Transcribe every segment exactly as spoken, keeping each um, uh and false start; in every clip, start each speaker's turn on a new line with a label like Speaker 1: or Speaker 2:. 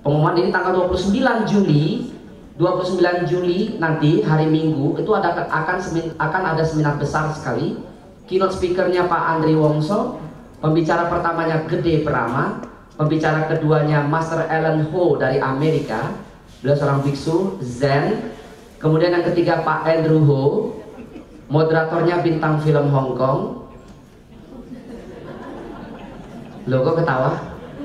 Speaker 1: Pengumuman ini tanggal dua puluh sembilan Juli. dua puluh sembilan Juli nanti hari Minggu itu ada akan akan ada seminar besar sekali. Keynote speakernya Pak Andri Wongso, pembicara pertamanya Gede Prama, pembicara keduanya Master Alan Ho dari Amerika, beliau seorang biksu Zen. Kemudian yang ketiga Pak Andrew Ho, moderatornya bintang film Hong Kong. Loh kok ketawa?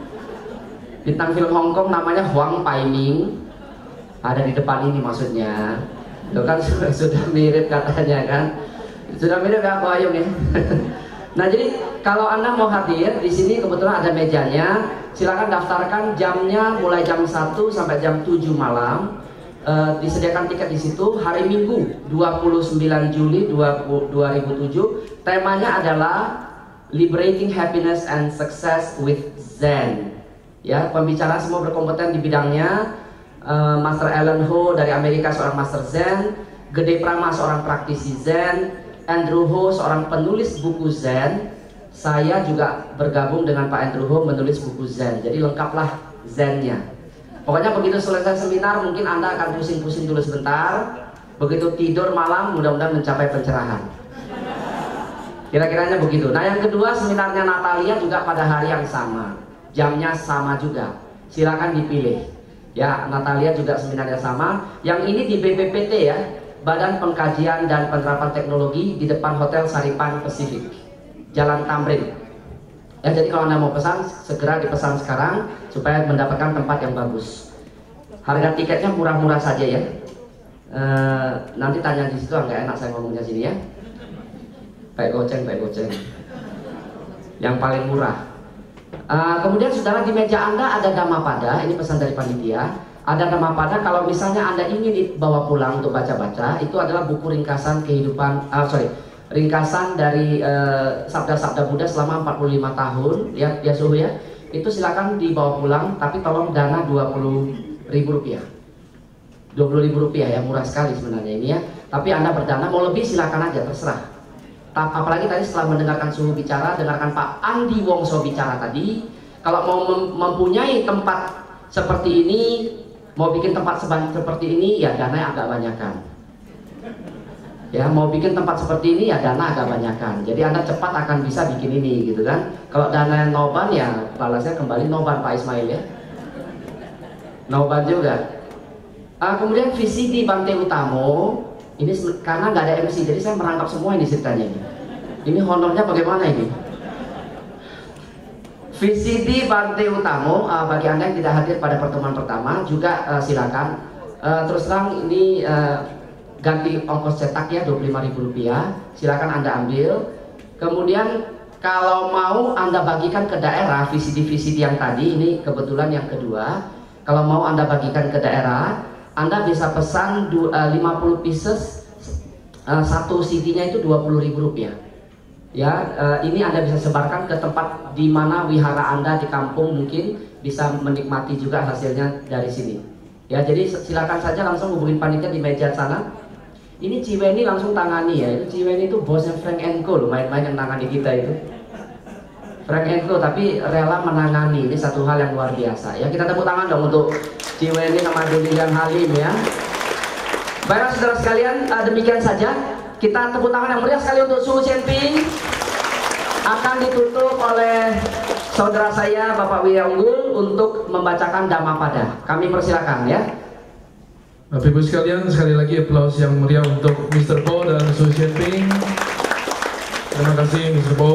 Speaker 1: Bintang film Hong Kong namanya Huang Paiming. Ada di depan ini maksudnya. Itu kan sudah, sudah mirip katanya kan. Sudah mirip ya Pak Ayung ya. Nah jadi kalau Anda mau hadir di sini kebetulan ada mejanya. Silakan daftarkan jamnya mulai jam satu sampai jam tujuh malam. E, disediakan tiket di situ hari Minggu dua puluh sembilan Juli dua ribu tujuh. Temanya adalah Liberating Happiness and Success with Zen. Ya, pembicara semua berkompeten di bidangnya. Uh, Master Alan Ho dari Amerika seorang Master Zen, Gede Prama seorang praktisi Zen, Andrew Ho seorang penulis buku Zen. Saya juga bergabung dengan Pak Andrew Ho menulis buku Zen. Jadi lengkaplah Zennya. Pokoknya begitu selesai seminar mungkin Anda akan pusing-pusing dulu sebentar. Begitu tidur malam mudah-mudahan mencapai pencerahan. Kira-kiranya begitu. Nah yang kedua seminarnya Natalia juga pada hari yang sama. Jamnya sama juga. Silakan dipilih. Ya, Natalia juga seminarnya sama. Yang ini di B P P T ya, Badan Pengkajian dan Penerapan Teknologi di depan Hotel Saripan Pacific, Jalan Tamrin. Ya, jadi kalau Anda mau pesan, segera dipesan sekarang supaya mendapatkan tempat yang bagus. Harga tiketnya murah-murah saja ya. E, nanti tanya di situ, nggak enak saya ngomongnya sini ya. Baik goceng, baik goceng. Yang paling murah. Uh, kemudian saudara di meja Anda ada Dhammapada, ini pesan dari panitia. Ada Dhammapada kalau misalnya Anda ingin dibawa pulang untuk baca-baca, itu adalah buku ringkasan kehidupan, uh, sorry, ringkasan dari sabda-sabda uh, Buddha selama empat puluh lima tahun, ya, ya suhu ya. Itu silakan dibawa pulang, tapi tolong dana dua puluh ribu rupiah. dua puluh ribu rupiah ya, murah sekali sebenarnya ini ya. Tapi Anda berdana, mau lebih silakan aja, terserah. Apalagi tadi setelah mendengarkan Suhu bicara, dengarkan Pak Andi Wongso bicara tadi. Kalau mau mem mempunyai tempat seperti ini, mau bikin tempat seperti ini, ya dana agak banyakan. Ya, mau bikin tempat seperti ini, ya dana agak banyakan. Jadi Anda cepat akan bisa bikin ini, gitu kan? Kalau dana noban, ya balasnya kembali noban Pak Ismail ya. Noban juga. Uh, kemudian V C D Bante Utamo. Ini karena nggak ada M C, jadi saya merangkap semua ini ceritanya. Ini honornya bagaimana ini? V C D Bante Utamo, uh, bagi Anda yang tidak hadir pada pertemuan pertama juga uh, silakan. Uh, terus terang ini uh, ganti ongkos cetak ya dua puluh lima ribu rupiah. Silakan Anda ambil. Kemudian kalau mau Anda bagikan ke daerah V C D-V C D yang tadi, ini kebetulan yang kedua. Kalau mau Anda bagikan ke daerah, Anda bisa pesan lima puluh pieces, uh, satu C D-nya itu dua puluh ribu rupiah. Ya, uh, ini Anda bisa sebarkan ke tempat di mana wihara Anda di kampung mungkin bisa menikmati juga hasilnya dari sini. Ya, jadi silakan saja langsung hubungin panitia di meja sana. Ini Ciweni langsung tangani ya. Itu Ciweni itu bosnya Frank and Co loh, main-main yang tangani kita itu. Frank and Co tapi rela menangani, ini satu hal yang luar biasa. Ya, kita tepuk tangan dong untuk Ciweni sama Dilian Halim ya. Baiklah saudara sekalian, uh, demikian saja. Kita tepuk tangan yang meriah sekali untuk Suhu Cienping. Akan ditutup oleh saudara saya Bapak Widya Unggul untuk membacakan Dhammapada. Kami persilakan ya.
Speaker 2: Bapak Ibu sekalian, sekali lagi aplaus yang meriah untuk mister Po dan Suhu Cienping. Terima kasih mister Po.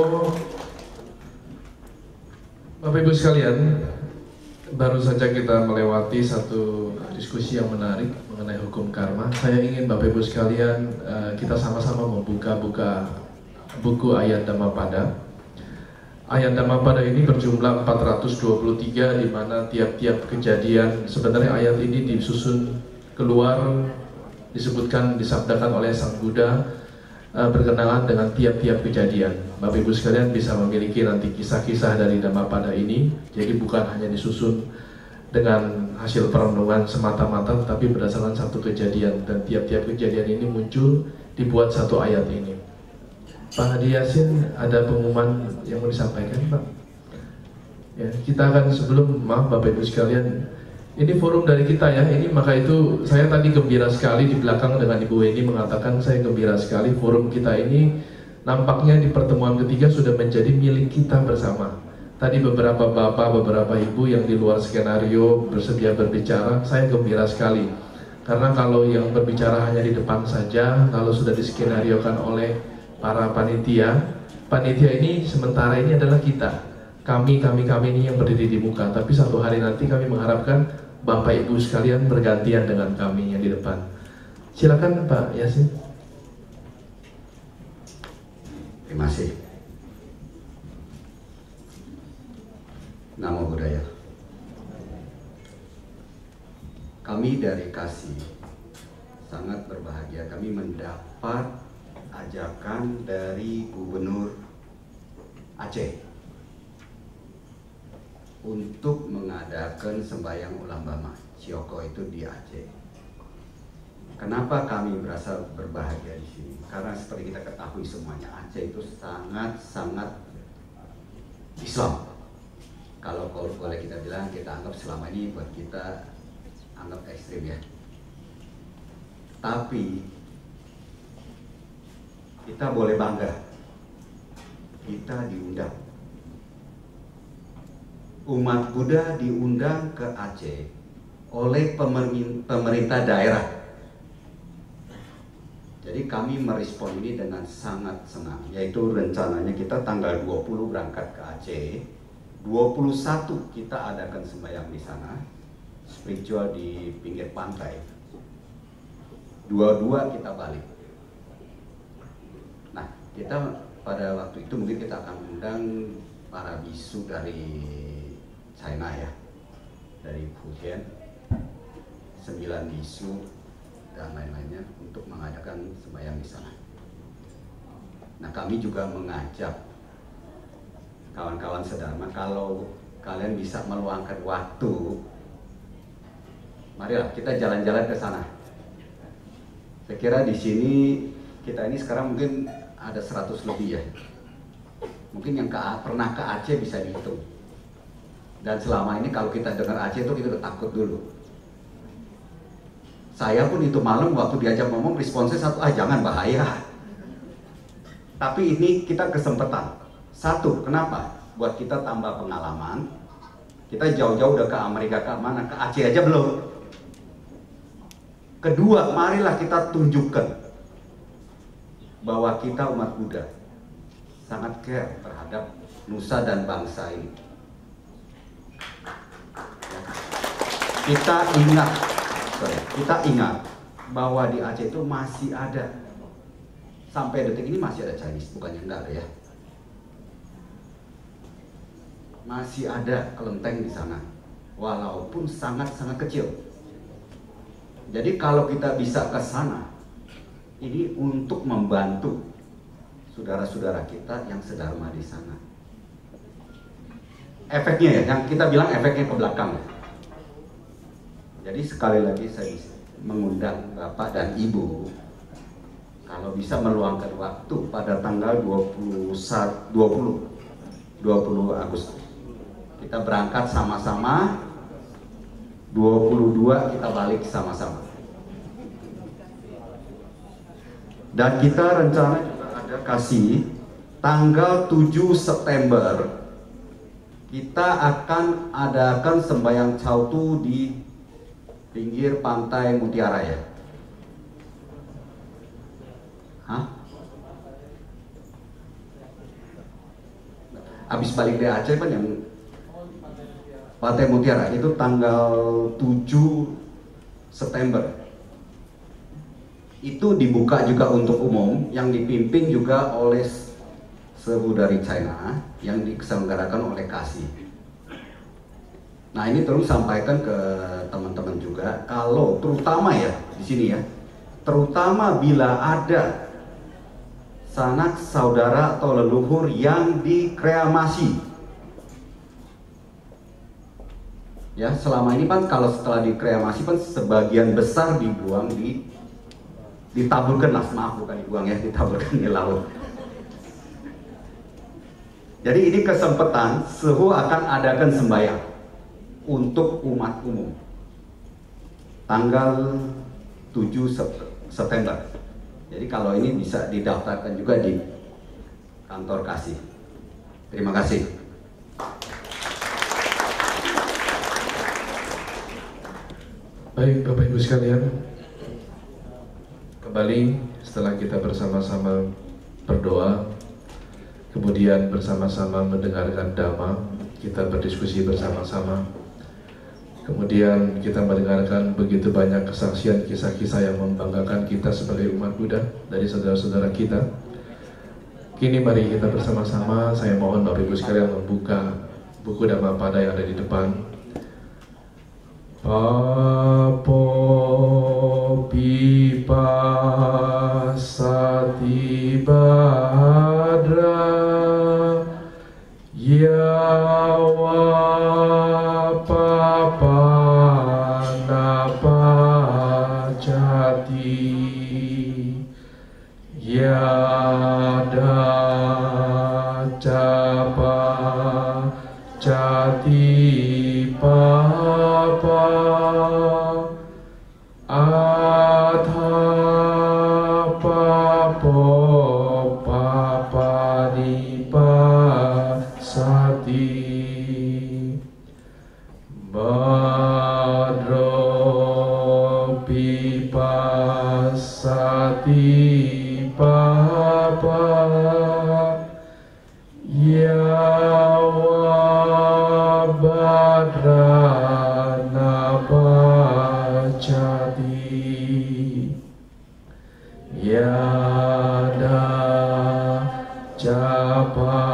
Speaker 2: Bapak Ibu sekalian, baru saja kita melewati satu diskusi yang menarik mengenai hukum karma. Saya ingin Bapak Ibu sekalian uh, kita sama-sama membuka-buka buku Ayat Dhammapada. Ayat Dhammapada ini berjumlah empat ratus dua puluh tiga, di mana tiap-tiap kejadian, sebenarnya ayat ini disusun keluar, disebutkan, disabdakan oleh Sang Buddha uh, berkenaan dengan tiap-tiap kejadian. Bapak Ibu sekalian bisa memiliki nanti kisah-kisah dari Dhammapada ini. Jadi bukan hanya disusun dengan hasil perenungan semata-mata, tetapi berdasarkan satu kejadian, dan tiap-tiap kejadian ini muncul dibuat satu ayat ini. Pak Hadi Yasin, ada pengumuman yang mau disampaikan Pak? Ya, kita akan sebelum, maaf Bapak Ibu sekalian, Ini forum dari kita ya, ini maka itu saya tadi gembira sekali di belakang dengan Ibu Weni mengatakan saya gembira sekali forum kita ini nampaknya di pertemuan ketiga sudah menjadi milik kita bersama. Tadi beberapa bapak, beberapa ibu yang di luar skenario bersedia berbicara, saya gembira sekali. Karena kalau yang berbicara hanya di depan saja, kalau sudah diskenariokan oleh para panitia, panitia ini sementara ini adalah kita. Kami, kami, kami ini yang berdiri di muka, tapi satu hari nanti kami mengharapkan Bapak Ibu sekalian bergantian dengan kami yang di depan. Silakan Pak Yasin.
Speaker 3: Terima kasih. Namo Buddhaya. Kami dari Kasih sangat berbahagia. Kami mendapat ajakan dari Gubernur Aceh untuk mengadakan sembahyang ulama Cioko itu di Aceh. Kenapa kami merasa berbahagia di sini? Karena seperti kita ketahui semuanya, Aceh itu sangat-sangat Islam. Kalau boleh kita bilang, kita anggap selama ini buat kita anggap ekstrim ya. Tapi kita boleh bangga, kita diundang. Umat Buddha diundang ke Aceh oleh pemerintah daerah. Jadi kami merespon ini dengan sangat senang, yaitu rencananya kita tanggal dua puluh berangkat ke Aceh, dua puluh satu kita adakan sembahyang di sana, spiritual di pinggir pantai, dua puluh dua kita balik. Nah, kita pada waktu itu mungkin kita akan undang para bisu dari China ya, dari Fujian, sembilan bisu dan lain-lainnya untuk mengadakan sembahyang di sana. Nah, kami juga mengajak kawan-kawan sedharma, kalau kalian bisa meluangkan waktu, marilah kita jalan-jalan ke sana. Saya kira di sini kita ini sekarang mungkin ada seratus lebih ya. Mungkin yang ke, pernah ke Aceh bisa dihitung. Dan selama ini kalau kita dengar Aceh itu kita udah takut dulu. Saya pun itu malam waktu diajak ngomong responsnya satu, ah jangan bahaya. Tapi ini kita kesempatan. Satu, kenapa? Buat kita tambah pengalaman. Kita jauh-jauh udah ke Amerika, ke mana, ke Aceh aja belum. Kedua, marilah kita tunjukkan bahwa kita umat Buddha sangat care terhadap nusa dan bangsa ini. Kita ingat, sorry, kita ingat bahwa di Aceh itu masih ada, sampai detik ini masih ada Chinese, bukannya enggak ada ya. Masih ada kelenteng di sana, walaupun sangat-sangat kecil. Jadi kalau kita bisa ke sana, ini untuk membantu saudara-saudara kita yang sedharma di sana. Efeknya ya, yang kita bilang efeknya ke belakang. Jadi sekali lagi saya mengundang Bapak dan Ibu, kalau bisa meluangkan waktu pada tanggal dua puluh, dua puluh Agustus. Kita berangkat sama-sama, dua puluh dua kita balik sama-sama. Dan kita rencana juga ada kasih tanggal tujuh September kita akan adakan sembahyang Cautu di pinggir pantai Mutiara ya. Hah? Habis balik dari Aceh kan yang Pantai Mutiara itu tanggal tujuh September. Itu dibuka juga untuk umum, yang dipimpin juga oleh Sebu dari China yang diselenggarakan oleh Kasih. Nah, ini terus sampaikan ke teman-teman juga, kalau terutama ya di sini ya, terutama bila ada sanak saudara atau leluhur yang dikremasi. Ya, selama ini kan kalau setelah dikremasi kan sebagian besar dibuang di ditaburkan lah, maaf bukan dibuang ya, ditaburkan di laut. Jadi ini kesempatan Sehu akan adakan sembahyang untuk umat umum. tanggal tujuh September. Jadi kalau ini bisa didaftarkan juga di kantor Kasih. Terima kasih.
Speaker 2: Baik Bapak Ibu sekalian, kembali setelah kita bersama-sama berdoa, kemudian bersama-sama mendengarkan dhamma, kita berdiskusi bersama-sama, kemudian kita mendengarkan begitu banyak kesaksian kisah-kisah yang membanggakan kita sebagai umat Buddha dari saudara-saudara kita. Kini mari kita bersama-sama, saya mohon Bapak Ibu sekalian membuka buku Dhammapada yang ada di depan. Papo pipa sati badra yawa papana pacati yada capa cati papa atha papo papani pasati badro pipasati papa yawa badrana pacati yada capa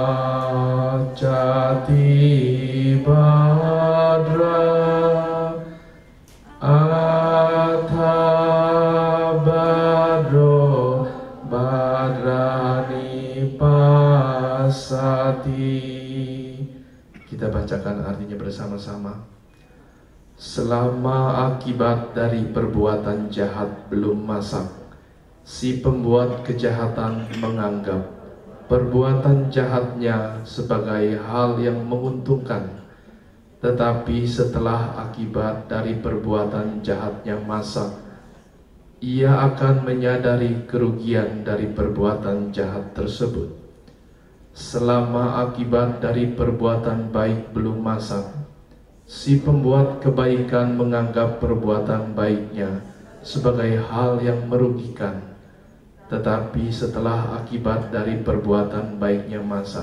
Speaker 2: cati badra atha badro badrani pasati. Kita bacakan artinya bersama-sama. Selama akibat dari perbuatan jahat belum masak, si pembuat kejahatan menganggap perbuatan jahatnya sebagai hal yang menguntungkan. Tetapi setelah akibat dari perbuatan jahatnya masak, ia akan menyadari kerugian dari perbuatan jahat tersebut. Selama akibat dari perbuatan baik belum masak, si pembuat kebaikan menganggap perbuatan baiknya sebagai hal yang merugikan. Tetapi setelah akibat dari perbuatan baiknya masak,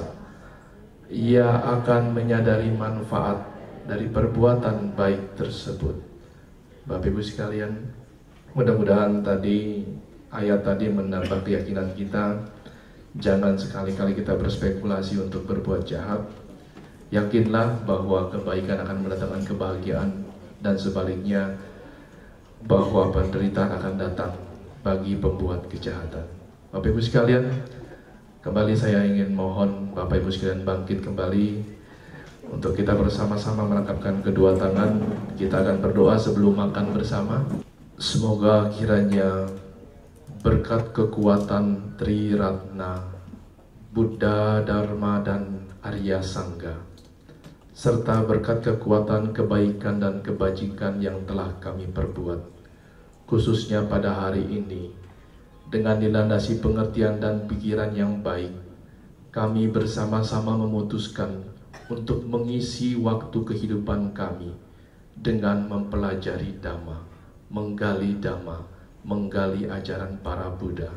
Speaker 2: ia akan menyadari manfaat dari perbuatan baik tersebut. Bapak Ibu sekalian, mudah-mudahan tadi ayat tadi menambah keyakinan kita. Jangan sekali-kali kita berspekulasi untuk berbuat jahat. Yakinlah bahwa kebaikan akan mendatangkan kebahagiaan, dan sebaliknya bahwa penderitaan akan datang bagi pembuat kejahatan. Bapak Ibu sekalian, kembali saya ingin mohon Bapak Ibu sekalian bangkit kembali untuk kita bersama-sama merangkapkan kedua tangan. Kita akan berdoa sebelum makan bersama. Semoga kiranya berkat kekuatan Tri Ratna, Buddha, Dharma, dan Arya Sangga, serta berkat kekuatan kebaikan dan kebajikan yang telah kami perbuat, khususnya pada hari ini, dengan dilandasi pengertian dan pikiran yang baik, kami bersama-sama memutuskan untuk mengisi waktu kehidupan kami dengan mempelajari Dhamma, menggali Dhamma, menggali ajaran para Buddha.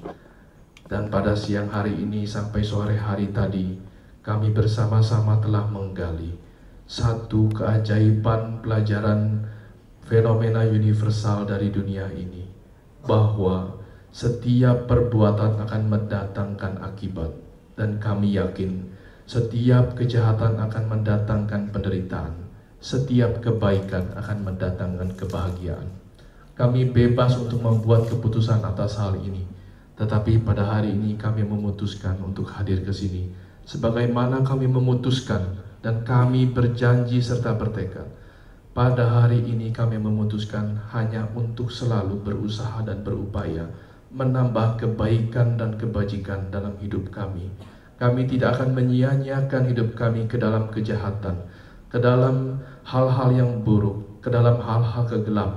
Speaker 2: Dan pada siang hari ini sampai sore hari tadi, kami bersama-sama telah menggali satu keajaiban pelajaran fenomena universal dari dunia ini, bahwa setiap perbuatan akan mendatangkan akibat, dan kami yakin setiap kejahatan akan mendatangkan penderitaan, setiap kebaikan akan mendatangkan kebahagiaan. Kami bebas untuk membuat keputusan atas hal ini, tetapi pada hari ini kami memutuskan untuk hadir ke sini, sebagaimana kami memutuskan dan kami berjanji serta bertekad. Pada hari ini kami memutuskan hanya untuk selalu berusaha dan berupaya menambah kebaikan dan kebajikan dalam hidup kami. Kami tidak akan menyia-nyiakan hidup kami ke dalam kejahatan, ke dalam hal-hal yang buruk, ke dalam hal-hal kegelapan.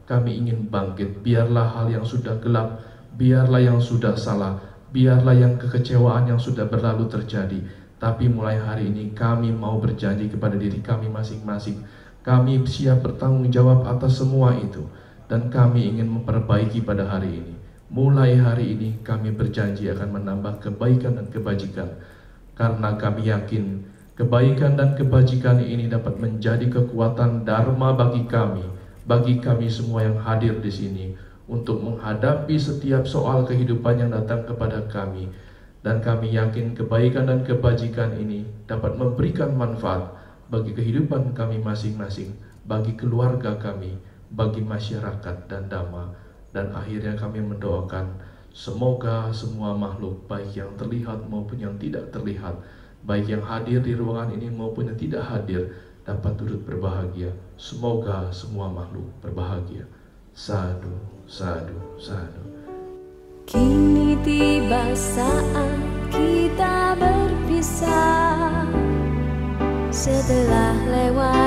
Speaker 2: kami ingin bangkit. Biarlah hal yang sudah gelap, biarlah yang sudah salah, biarlah yang kekecewaan yang sudah berlalu terjadi. Tapi mulai hari ini kami mau berjanji kepada diri kami masing-masing. Kami siap bertanggung jawab atas semua itu. Dan kami ingin memperbaiki pada hari ini. Mulai hari ini kami berjanji akan menambah kebaikan dan kebajikan. Karena kami yakin kebaikan dan kebajikan ini dapat menjadi kekuatan dharma bagi kami, bagi kami semua yang hadir di sini, untuk menghadapi setiap soal kehidupan yang datang kepada kami. Dan kami yakin kebaikan dan kebajikan ini dapat memberikan manfaat bagi kehidupan kami masing-masing, bagi keluarga kami, bagi masyarakat dan dhamma. Dan akhirnya kami mendoakan semoga semua makhluk, baik yang terlihat maupun yang tidak terlihat, baik yang hadir di ruangan ini maupun yang tidak hadir, dapat turut berbahagia. Semoga semua makhluk berbahagia. Sadhu, sadhu, sadhu.
Speaker 4: Kini tiba saat kita berpisah, setelah lewat